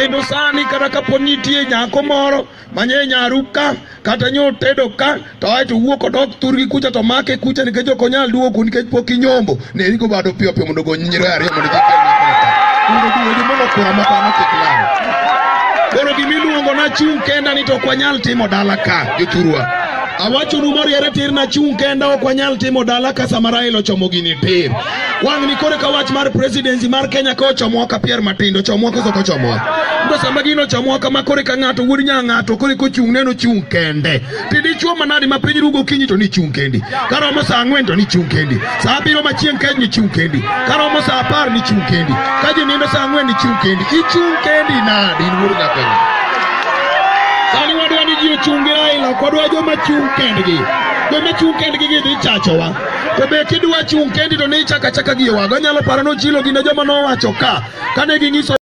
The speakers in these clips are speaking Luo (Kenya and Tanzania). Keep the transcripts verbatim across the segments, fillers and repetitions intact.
kendo sani kata kapo nitie nyako moro manye nyaruka kata nyo tedo ka to ai to wuok odok turgi kucha to make kucha nikech ok onyal duogo nikech pok inyombo ne riko bado piyo piyo mondo go nyiro ariyo mondo gikel mondo duogo mondo kura makano kiklao koro gimiluongo na chung kenda ni to ok wanyal timo dala ka joturwa awacho nu moriere tir na chung kenda ok wanyal timo dala ka Samarailo chomo gini tir wang ni kore ka wach mar presidency mar Kenya ko chomo ka Pierre Matindo chomo ko soko chomo ndo sama gino chomo ka makore ka ngato wuri nya ngato kore ko chung neno chung kende tidi chuo manadi ma piny rugo kinyi to ni chung kendi karo mo sa ang'wen to ni chung kendi sa abiro machien keny ni chung kendi karo mo sa apar ni chung kendi ka ji nindo sa ang'wen ni chung kendi i chung kendi nadi in wuri nya Kenya sani wadwa ni ji ochungi Raila kodwa joma chung kendgi joma chung kendgi gi dhi chachowa to be kidwa chung kendi to ni chaka chaka gi wago nyalo paro no chilo gi ne joma no wacho ka kane gi ngiso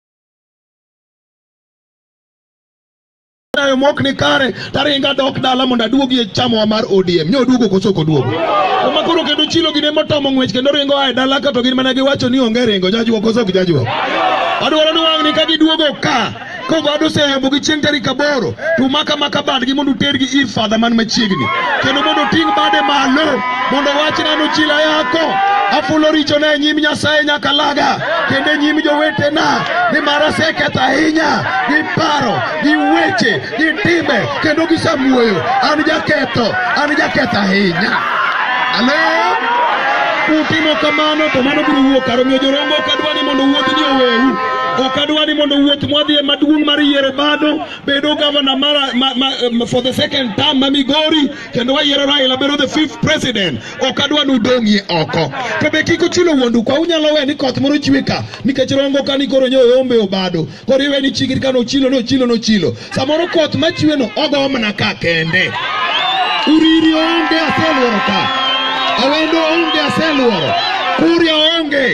ayo mok ni kare taringa dok dala monda duogi e chamo mar O D M nyo duogo koso ko duogo to makoro kendo chilo gi ne motomo ngwech kendo ringo ai dala ka to gi mana gi wacho ni onge ringo jajuo koso gi jajuo adwaro ni wang ni ka gi duogo ka ko gado se bugi chieng tarik aboro to maka maka bad gi mondo tergi ir father man machiegni kendo mondo ting bade malo mondo wachna no chila yako afulo richo ne nyim Nyasaye nyaka laga kendo nyim jowetena ni mara seketa hinya gi paro gi weche gi timbe kendo gi samuoyo an jaketho an jaketho hinya alo utimo kamano to mano biro wuok karo miyo jorongo kadwani mondo wuodhi ni oweu okadwani mondo wuoth mwadhi maduong' mar yiero bado bedo governor mara ma, ma, for the second term ma Migori kendo wa yiero Raila bedo the fifth president okadwani udong'ie oko to be kiko chulo wuondu kwa unyalo we ni koth moro chwe ka nikech rongo ka ni koro nyo ombe obado koro iwe ni chigiri ka no chilo no chilo no chilo samoro koth machwe no ogo mana ka kende uriri onge aseluoro ka awendo onge aseluoro kuria onge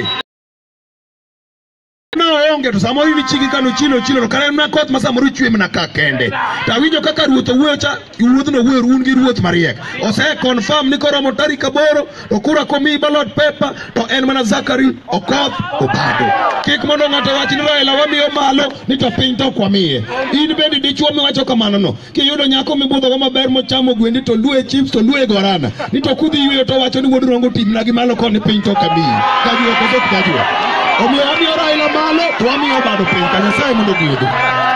na onge to samoro ni chigi kano chilo chilo no kare na koth masamoro chwe mna ka kende ta winjo kaka ruoth wuoyo cha ruoth no wuoyo un gi ruoth mariek ose confirm ni koro tarik aboro to kura komi ballot paper to en mana Zachary Okoth obado kik mondo ng'ato wach ni Raila wamiyo malo ni to piny to kwamiye in bende dichuo miwacho kamano no kiyudo nyako mibudho go maber mochamo gwendi to luwe chips to luwe gorana ni to kudhi yweyo to wacho ni wuod rongo timna gi malo koni piny to kamiyi gajuo koso gajuo omiyo wamiyo Raila malo to wamiyo bado piny ka Nyasaye mondo gwedhu.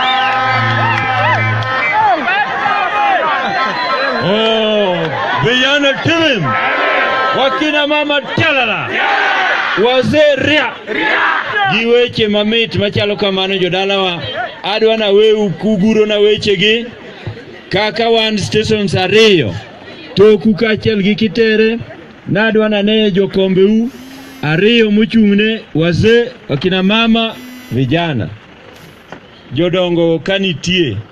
Oh, vijana tim wakina mama talala wazee ria gi weche mamit machalo kamano jodalawa adwa na weu kuguro na weche gi kaka wan stations ariyo toku kaachiel gi Kitere nadwa na ne jokombeu ariyo mochung'ne wazee wakina mama vijana jodongo kanitie